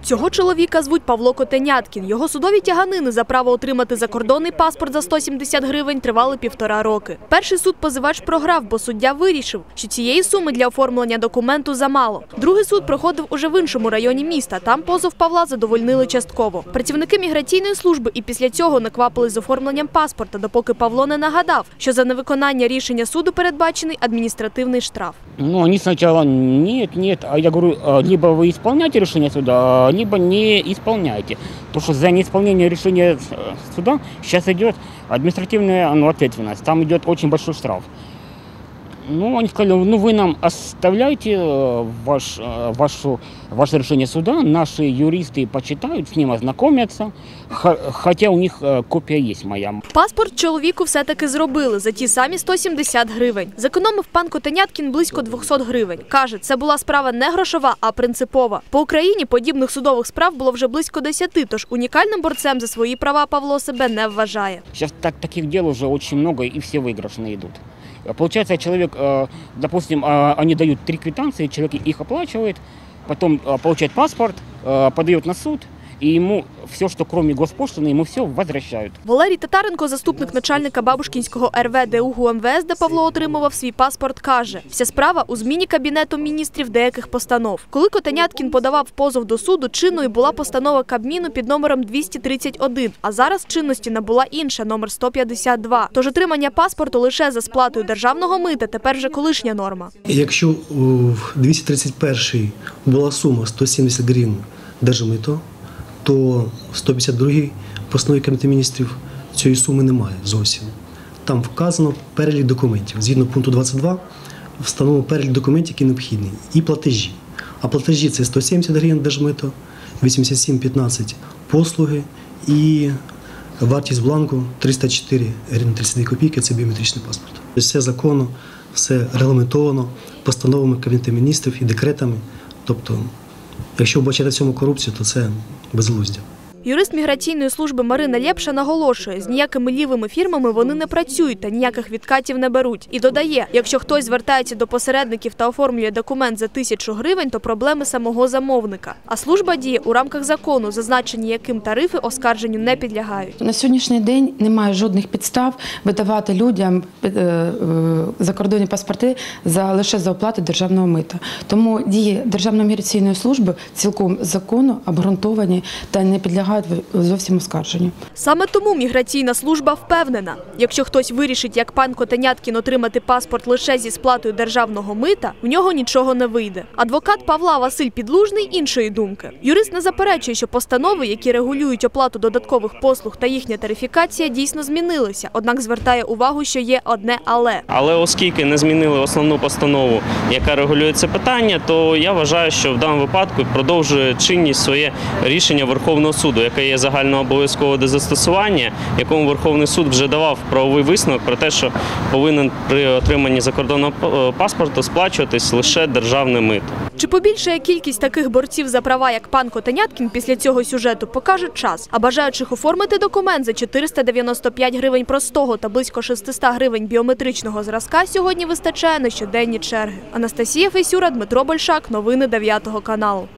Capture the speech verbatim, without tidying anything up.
Цього чоловіка звуть Павло Котеняткін. Його судові тяганини за право отримати закордонний паспорт за сто сімдесят гривень тривали півтора роки. Перший суд позивач програв, бо суддя вирішив, що цієї суми для оформлення документу замало. Другий суд проходив уже в іншому районі міста. Там позов Павла задовольнили частково. Працівники міграційної служби і після цього не квапили з оформленням паспорта, допоки Павло не нагадав, що за невиконання рішення суду передбачений адміністративний штраф. Ну, они сначала нет, нет, а я говорю, либо вы исполняете решение суда, либо не исполняете. Потому что за неисполнение решения суда сейчас идет административная ну, ответственность, там идет очень большой штраф. Ну, они сказали, ну вы нам оставляйте ваш, вашу, ваше решение суда, наши юристы почитают, с ним ознакомятся, хотя у них копия есть моя. Паспорт чоловіку все-таки зробили за ті самі сто сімдесят гривень. Зекономив пан Котеняткін близько двохсот гривень. Каже, це була справа не грошова, а принципова. По Україні подібних судових справ було вже близько десяти, тож унікальним борцем за свої права Павло себе не вважає. Сейчас так, таких дел уже очень много и все выигрышные идут. Получается, человек, допустим, они дают три квитанции, человек их оплачивает, потом получает паспорт, подает на суд, и ему все, что кроме госпошлины, ему все возвращают. Валерій Татаренко, заступник начальника Бабушкінського ер ве де у ге у ем ве ес, де Павло отримував свій паспорт, каже, вся справа у зміні Кабінетом міністрів деяких постанов. Коли Котеняткін подавав позов до суду, чинною була постанова Кабміну під номером двісті тридцять один, а зараз чинності набула інша, номер сто п'ятдесят два. Тож отримання паспорту лише за сплатою державного мита тепер вже колишня норма. Якщо в двісті тридцять першій була сума сто сімдесят гривень держмито, то в сто п'ятдесят другій постанові Кабінету міністрів цієї суми немає зовсім. Там вказано перелік документів. Згідно пункту двадцять два встановлено перелік документів, які необхідні, і платежі. А платежі – це сто сімдесят гривень держмито, вісімдесят сім п'ятнадцять послуги і вартість бланку триста чотири гривні тридцять дві копійки – це біометричний паспорт. Все законно, все регламентовано постановами Кабінету міністрів і декретами. Тобто, якщо вбачати в цьому корупцію, то це безглуздя. Юрист міграційної служби Марина Лєпша наголошує, з ніякими лівими фірмами вони не працюють та ніяких відкатів не беруть. І додає, якщо хтось звертається до посередників та оформлює документ за тисячу гривень, то проблеми самого замовника. А служба діє у рамках закону, зазначені яким тарифи оскарженню не підлягають. На сьогоднішній день немає жодних підстав видавати людям закордонні паспорти за, лише за оплату державного мита. Тому дії Державної міграційної служби цілком законно обґрунтовані та не підлягають зовсім оскарженню. Саме тому міграційна служба впевнена, якщо хтось вирішить, як пан Котеняткін, отримати паспорт лише зі сплатою державного мита, в нього нічого не вийде. Адвокат Павла Василь Підлужний іншої думки. Юрист не заперечує, що постанови, які регулюють оплату додаткових послуг та їхня тарифікація, дійсно змінилися. Однак звертає увагу, що є одне «але». Але оскільки не змінили основну постанову, яка регулює це питання, то я вважаю, що в даному випадку продовжує чинність своє рішення Верховного суду, яке є загальнообов'язкове до застосування, якому Верховний суд вже давав правовий висновок про те, що повинен при отриманні закордонного паспорту сплачуватись лише державне мито. Чи побільшає кількість таких борців за права, як пан Котеняткін, після цього сюжету, покаже час. А бажаючих оформити документ за чотириста дев'яносто п'ять гривень простого та близько шестисот гривень біометричного зразка сьогодні вистачає на щоденні черги. Анастасія Фесюра, Дмитро Большак, новини дев'ятого каналу.